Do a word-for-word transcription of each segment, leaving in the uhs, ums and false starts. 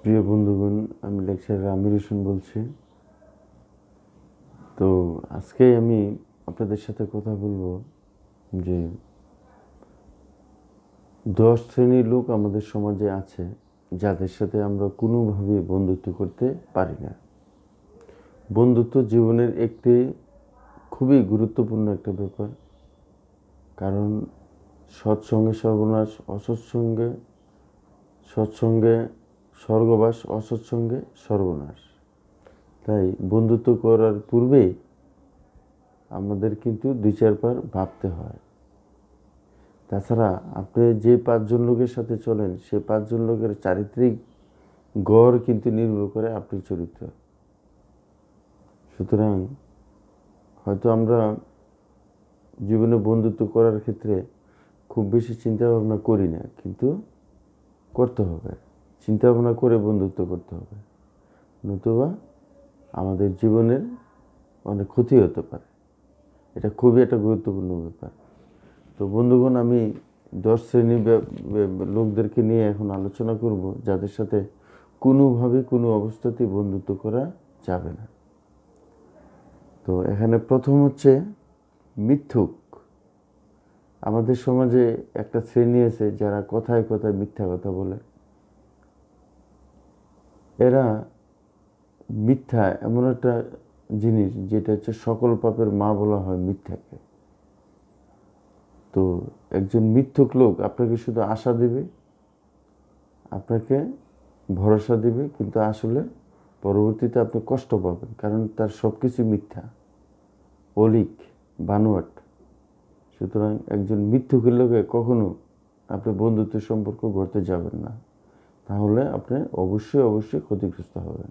প্রিয় বন্ধুগণ, আমি লেকচারার আমির হোসেন বলছি। তো আজকে আমি আপনাদের সাথে কথা বলবো যে দশ শ্রেণীর লোক আমাদের সমাজে আছে যাদের সাথে আমরা কোনোভাবে বন্ধুত্ব করতে পারি না। বন্ধুত্ব জীবনের একটি খুবই গুরুত্বপূর্ণ একটা ব্যাপার, কারণ সৎসঙ্গে সর্বনাশ, অসৎসঙ্গে সৎসঙ্গে স্বর্গবাস, অসৎসঙ্গে সর্বনাশ। তাই বন্ধুত্ব করার পূর্বেই আমাদের কিন্তু দুই চারবার ভাবতে হয়। তাছাড়া আপনি যে পাঁচজন লোকের সাথে চলেন সেই পাঁচজন লোকের চারিত্রিক গড় কিন্তু নির্ভর করে আপনার চরিত্র। সুতরাং হয়তো আমরা জীবনে বন্ধুত্ব করার ক্ষেত্রে খুব বেশি চিন্তা ভাবনা করি না, কিন্তু করতে হবে। চিন্তা ভাবনা করে বন্ধুত্ব করতে হবে, নতুবা আমাদের জীবনের অনেক ক্ষতি হতে পারে। এটা খুবই একটা গুরুত্বপূর্ণ ব্যাপার। তো বন্ধুগণ, আমি দশ শ্রেণীর লোকদেরকে নিয়ে এখন আলোচনা করব যাদের সাথে কোনোভাবে কোনো অবস্থাতেই বন্ধুত্ব করা যাবে না। তো এখানে প্রথম হচ্ছে মিথ্যুক। আমাদের সমাজে একটা শ্রেণী আছে যারা কথায় কথায় মিথ্যা কথা বলে। এরা মিথ্যা এমন একটা জিনিস যেটা হচ্ছে সকল পাপের মা বলা হয় মিথ্যাকে। তো একজন মিথ্যুক লোক আপনাকে শুধু আশা দেবে, আপনাকে ভরসা দেবে, কিন্তু আসলে পরবর্তীতে আপনি কষ্ট পাবেন, কারণ তার সব কিছু মিথ্যা, অলিক, বানোয়াট। সুতরাং একজন মিথ্যুকের লোকে কখনো আপনি বন্ধুত্বের সম্পর্ক গড়তে যাবেন না, তাহলে আপনি অবশ্যই অবশ্যই ক্ষতিগ্রস্ত হবেন।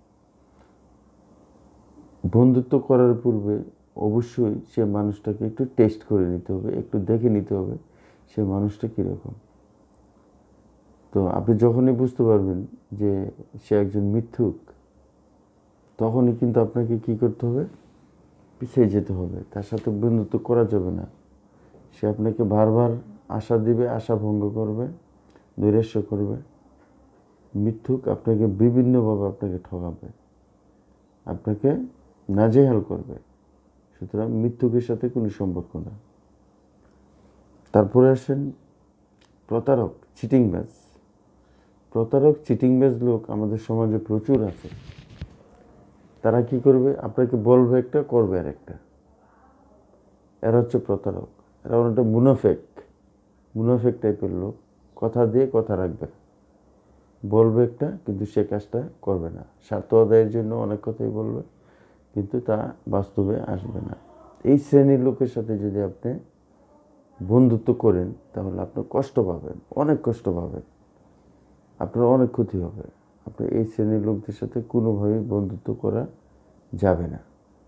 বন্ধুত্ব করার পূর্বে অবশ্যই সে মানুষটাকে একটু টেস্ট করে নিতে হবে, একটু দেখে নিতে হবে সে মানুষটা কীরকম। তো আপনি যখনই বুঝতে পারবেন যে সে একজন মিথ্যুক, তখনই কিন্তু আপনাকে কি করতে হবে? পিছিয়ে যেতে হবে। তার সাথে বন্ধুত্ব করা যাবে না। সে আপনাকে বারবার আশা দিবে, আশা ভঙ্গ করবে, নৈরাশ্য করবে। মিথ্যুক আপনাকে বিভিন্নভাবে আপনাকে ঠকাবে, আপনাকে নাজেহাল করবে। সুতরাং মিথ্যুকের সাথে কোনো সম্পর্ক না। তারপরে আসেন প্রতারক, চিটিংবাজ। প্রতারক, চিটিংবাজ লোক আমাদের সমাজে প্রচুর আছে। তারা কি করবে? আপনাকে বলবে একটা, করবে আর একটা। এরা হচ্ছে প্রতারক। এরা অনেকটা মুনাফেক, মুনাফেক টাইপের লোক। কথা দিয়ে কথা রাখবে, বলবে একটা কিন্তু সে কাজটা করবে না। স্বার্থ আদায়ের জন্য অনেক কথাই বলবে, কিন্তু তা বাস্তবে আসবে না। এই শ্রেণীর লোকের সাথে যদি আপনি বন্ধুত্ব করেন তাহলে আপনি কষ্ট পাবেন, অনেক কষ্ট পাবেন, আপনার অনেক ক্ষতি হবে। আপনি এই শ্রেণীর লোকদের সাথে কোনোভাবেই বন্ধুত্ব করা যাবে না।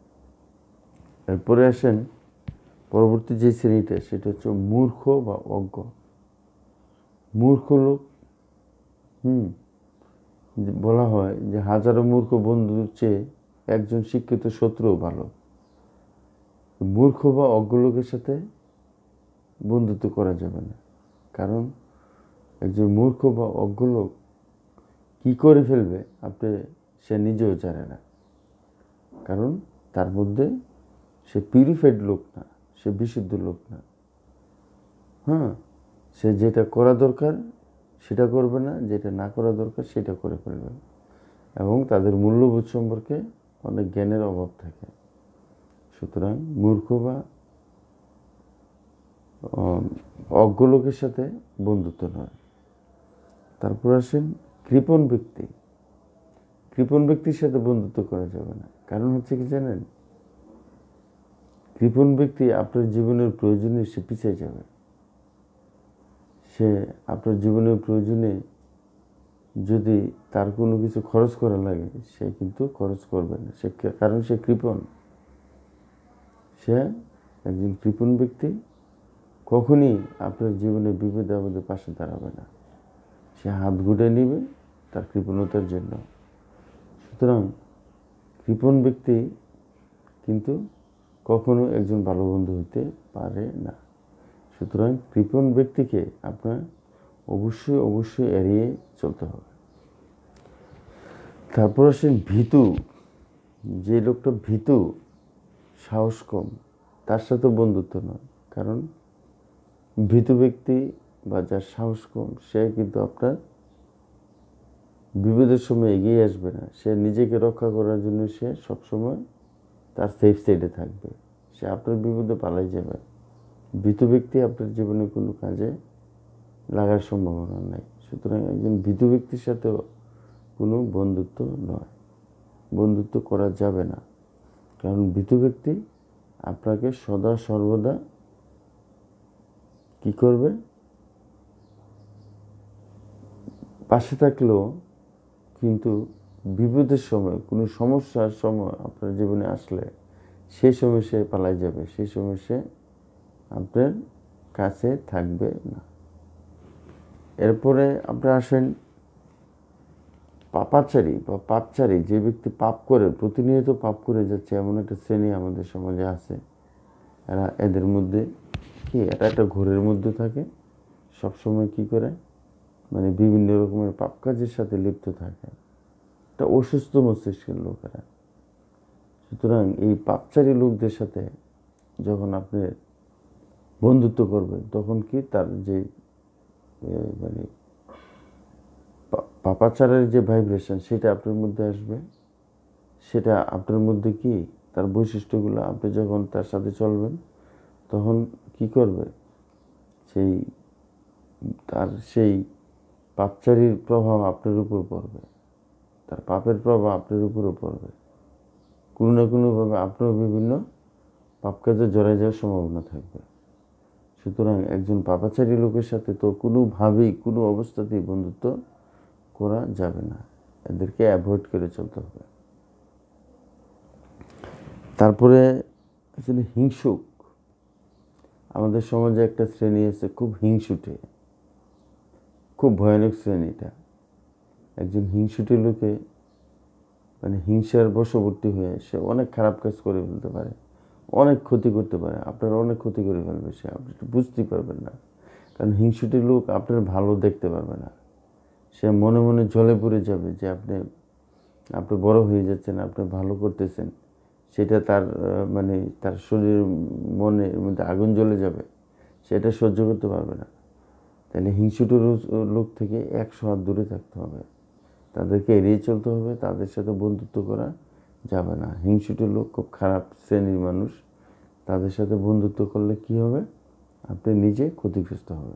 এরপরে আসেন পরবর্তী যে শ্রেণীটা, সেটা হচ্ছে মূর্খ বা অজ্ঞ। মূর্খ লোক, হুম বলা হয় যে হাজারো মূর্খ বন্ধুর চেয়ে একজন শিক্ষিত শত্রুও ভালো। মূর্খ বা অজ্ঞ লোকের সাথে বন্ধুত্ব করা যাবে না, কারণ একজন মূর্খ বা অজ্ঞ লোক কী করে ফেলবে আপনি সে নিজেও জানে না। কারণ তার মধ্যে সে পিউরিফাইড লোক না, সে বিশুদ্ধ লোক না। হ্যাঁ, সে যেটা করা দরকার সেটা করবে না, যেটা না করা দরকার সেটা করে ফেলবে, এবং তাদের মূল্যবোধ সম্পর্কে অনেক জ্ঞানের অভাব থাকে। সুতরাং মূর্খ বা অজ্ঞ লোকের সাথে বন্ধুত্ব নয়। তারপর আসেন কৃপণ ব্যক্তি। কৃপণ ব্যক্তির সাথে বন্ধুত্ব করা যাবে না। কারণ হচ্ছে কি জানেন? কৃপণ ব্যক্তি আপনার জীবনের প্রয়োজনে সে পিছিয়ে যাবে। সে আপনার জীবনের প্রয়োজনে যদি তার কোনো কিছু খরচ করা লাগে, সে কিন্তু খরচ করবে না, সে কারণ সে কৃপণ। সে একজন কৃপণ ব্যক্তি কখনই আপনার জীবনে বিপদে আপদে পাশে দাঁড়াবে না, সে হাত গুটে নিবে তার কৃপণতার জন্য। সুতরাং কৃপণ ব্যক্তি কিন্তু কখনো একজন ভালো বন্ধু হতে পারে না। সুতরাং কৃপণ ব্যক্তিকে আপনার অবশ্যই অবশ্যই এড়িয়ে চলতে হবে। তারপর আসেন ভীতু। যে লোকটা ভীতু, সাহস কম, তার সাথে বন্ধুত্ব নয়। কারণ ভীতু ব্যক্তি বা যার সাহস কম, সে কিন্তু আপনার বিপদের সময় এগিয়ে আসবে না। সে নিজেকে রক্ষা করার জন্য সে সবসময় তার সেফ সাইডে থাকবে, সে আপনার বিপদে পালাই যাবে। ভীতু ব্যক্তি আপনার জীবনে কোনো কাজে লাগার সম্ভাবনা নাই। সুতরাং একজন ভীতু ব্যক্তির সাথেও কোনো বন্ধুত্ব নয়, বন্ধুত্ব করা যাবে না। কারণ ভীতু ব্যক্তি আপনাকে সদা সর্বদা কি করবে, পাশে থাকলেও কিন্তু বিপদের সময়, কোনো সমস্যার সময় আপনার জীবনে আসলে সেই সময় সে পালাই যাবে, সেই সময় সে আপনার কাছে থাকবে না। এরপরে আপনারা আসেন পাপাচারী বা পাপচারী। যে ব্যক্তি পাপ করে, প্রতিনিয়ত পাপ করে যাচ্ছে, এমন একটা শ্রেণী আমাদের সমাজে আছে। এরা এদের মধ্যে কি, এটা একটা ঘোরের মধ্যে থাকে, সবসময় কি করে, মানে বিভিন্ন রকমের পাপ কাজের সাথে লিপ্ত থাকে। এটা অসুস্থ মস্তিষ্কের লোকেরা। সুতরাং এই পাপচারী লোকদের সাথে যখন আপনি বন্ধুত্ব করবেন, তখন কি তার যে মানে পাপাচারের যে ভাইব্রেশন, সেটা আপনার মধ্যে আসবে। সেটা আপনার মধ্যে কি, তার বৈশিষ্ট্যগুলো, আপনি যখন তার সাথে চলবেন তখন কি করবে, সেই তার সেই পাপচারীর প্রভাব আপনার উপর পড়বে, তার পাপের প্রভাব আপনার উপরও পড়বে। কোনো না কোনোভাবে আপনারও বিভিন্ন পাপ কাজে জড়ায় যাওয়ার সম্ভাবনা থাকবে। সুতরাং একজন পাপাচারী লোকের সাথে তো কোনোভাবেই, কোনো অবস্থাতেই বন্ধুত্ব করা যাবে না, এদেরকে অ্যাভয়েড করে চলতে হবে। তারপরে আসলে হিংসুক। আমাদের সমাজে একটা শ্রেণী আছে খুব হিংসুটে, খুব ভয়ানক শ্রেণীটা। একজন হিংসুটে লোকে মানে হিংসার বশবর্তী হয়ে সে অনেক খারাপ কাজ করে ফেলতে পারে, অনেক ক্ষতি করতে পারে, আপনার অনেক ক্ষতি করে ফেলবে সে, আপনি বুঝতেই পারবেন না। কারণ হিংসুটে লোক আপনার ভালো দেখতে পারবে না, সে মনে মনে জ্বলে পড়ে যাবে যে আপনি আপনি বড় হয়ে যাচ্ছেন, আপনি ভালো করতেছেন, সেটা তার মানে তার শরীর মনের মধ্যে আগুন জ্বলে যাবে, সেটা সহ্য করতে পারবে না। তাহলে হিংসুটে লোক থেকে একশো হাত দূরে থাকতে হবে, তাদেরকে এড়িয়ে চলতে হবে, তাদের সাথে বন্ধুত্ব করা যাবে না। হিংসুটে লোক খুব খারাপ শ্রেণীর মানুষ, তাদের সাথে বন্ধুত্ব করলে কি হবে, আপনি নিজে ক্ষতিগ্রস্ত হবে।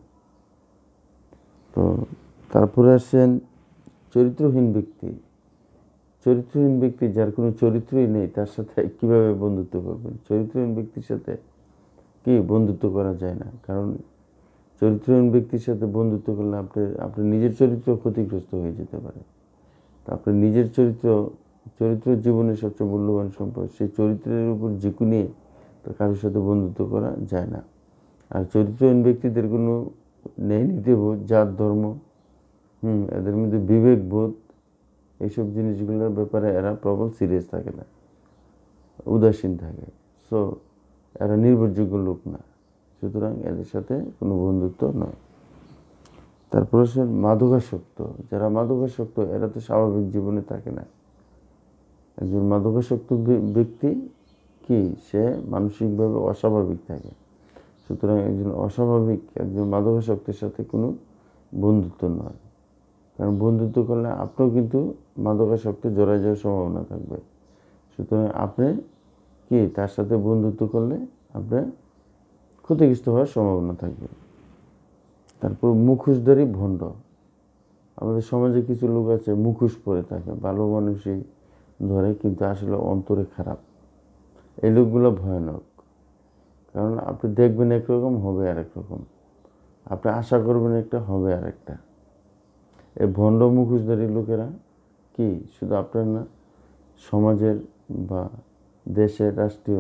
তো তারপরে আসেন চরিত্রহীন ব্যক্তি। চরিত্রহীন ব্যক্তি, যার কোনো চরিত্রই নেই, তার সাথে কিভাবে বন্ধুত্ব করবেন? চরিত্রহীন ব্যক্তির সাথে কি বন্ধুত্ব করা যায় না। কারণ চরিত্রহীন ব্যক্তির সাথে বন্ধুত্ব করলে আপনি আপনার নিজের চরিত্র ক্ষতিগ্রস্ত হয়ে যেতে পারে। তা আপনি নিজের চরিত্র, চরিত্র জীবনের সবচেয়ে মূল্যবান সম্পদ, সেই চরিত্রের উপর ঝুঁকি নিয়ে তো কারোর সাথে বন্ধুত্ব করা যায় না। আর চরিত্রহীন ব্যক্তিদের কোনো ন্যায় নীতিবোধ, জাত ধর্ম, হুম এদের মধ্যে বিবেকবোধ, এইসব জিনিসগুলোর ব্যাপারে এরা প্রবল সিরিয়াস থাকে না, উদাসীন থাকে। সো এরা নির্ভরযোগ্য লোক না, সুতরাং এদের সাথে কোনো বন্ধুত্ব নয়। তারপর হচ্ছে মাদকাসক্ত। যারা মাদকাসক্ত এরা তো স্বাভাবিক জীবনে থাকে না। একজন মাদকাসক্ত ব্যক্তি কি, সে মানসিকভাবে অস্বাভাবিক থাকে। সুতরাং একজন অস্বাভাবিক, একজন মাদকাসক্তের সাথে কোনো বন্ধুত্ব নয়। কারণ বন্ধুত্ব করলে আপনিও কিন্তু মাদকাসক্তে জড়ায় যাওয়ার সম্ভাবনা থাকবে। সুতরাং আপনি কি, তার সাথে বন্ধুত্ব করলে আপনার ক্ষতিগ্রস্ত হওয়ার সম্ভাবনা থাকবে। তারপর মুখোশধারী ভণ্ড। আমাদের সমাজে কিছু লোক আছে মুখোশ পরে থাকে, ভালো মানুষই ধরে কিন্তু আসলে অন্তরে খারাপ। এই লোকগুলো ভয়ানক। কারণ আপনি দেখবেন একরকম, হবে আরেক রকম, আপনি আশা করবেন একটা, হবে আরেকটা। এই ভণ্ড মুখোশধারী লোকেরা কি শুধু আপনার না, সমাজের বা দেশের, রাষ্ট্রীয়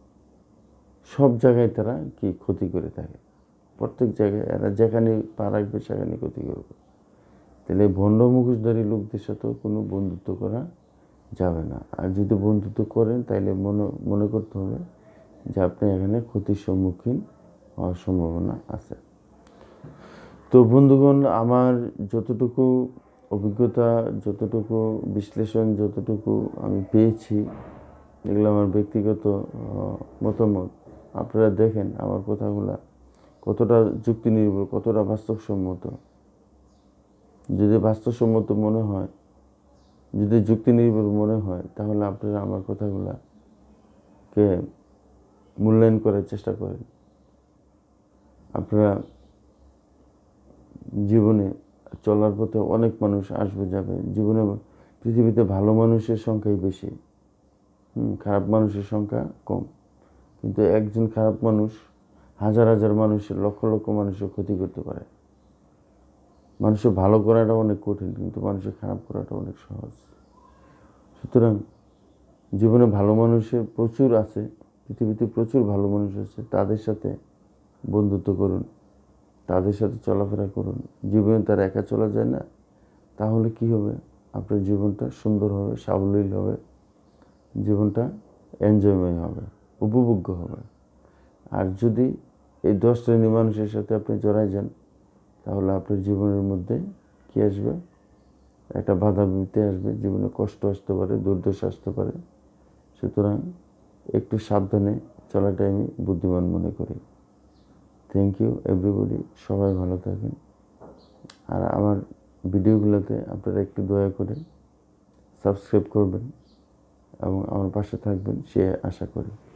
সব জায়গায় তারা কি ক্ষতি করে থাকে। প্রত্যেক জায়গায় এরা যেখানে পা রাখবে সেখানে ক্ষতি করবে। তাহলে ভণ্ড মুখোশধারী লোকদের সাথেও কোনো বন্ধুত্ব করা যাবে না। আর যদি বন্ধুত্ব করেন তাহলে মনে মনে করতে হবে যে আপনি এখানে ক্ষতির সম্মুখীন হওয়ার সম্ভাবনা আছে। তো বন্ধুগণ, আমার যতটুকু অভিজ্ঞতা যতটুকু, বিশ্লেষণ যতটুকু আমি পেয়েছি, এগুলো আমার ব্যক্তিগত মতামত। আপনারা দেখেন আমার কথাগুলা কতটা যুক্তি নির্ভর, কতটা বাস্তবসম্মত। যদি বাস্তবসম্মত মনে হয়, যদি যুক্তি নির্ভর মনে হয়, তাহলে আপনারা আমার কথাগুলাকে মূল্যায়ন করার চেষ্টা করেন। আপনারা জীবনে চলার পথে অনেক মানুষ আসবে যাবে, জীবনে পৃথিবীতে ভালো মানুষের সংখ্যাই বেশি, হুম খারাপ মানুষের সংখ্যা কম। কিন্তু একজন খারাপ মানুষ হাজার হাজার মানুষের, লক্ষ লক্ষ মানুষের ক্ষতি করতে পারে। মানুষের ভালো করাটা অনেক কঠিন, কিন্তু মানুষের খারাপ করাটা অনেক সহজ। সুতরাং জীবনে ভালো মানুষের প্রচুর আছে, পৃথিবীতে প্রচুর ভালো মানুষ আছে। তাদের সাথে বন্ধুত্ব করুন, তাদের সাথে চলাফেরা করুন। জীবনে তার একা চলা যায় না। তাহলে কি হবে? আপনার জীবনটা সুন্দর হবে, সাবলীল হবে, জীবনটা এনজয়ময় হবে, উপভোগ্য হবে। আর যদি এই দশ শ্রেণীর মানুষের সাথে আপনি জড়াই যান, তাহলে আপনার জীবনের মধ্যে কী আসবে? একটা বাধা বিপত্তি আসবে, জীবনে কষ্ট আসতে পারে, দুর্দশা আসতে পারে। সুতরাং একটু সাবধানে চলাটাই আমি বুদ্ধিমান মনে করি। থ্যাংক ইউ এভরিবডি, সবাই ভালো থাকেন। আর আমার ভিডিওগুলোতে আপনারা একটু দয়া করে সাবস্ক্রাইব করবেন এবং আমার পাশে থাকবেন, সে আশা করি।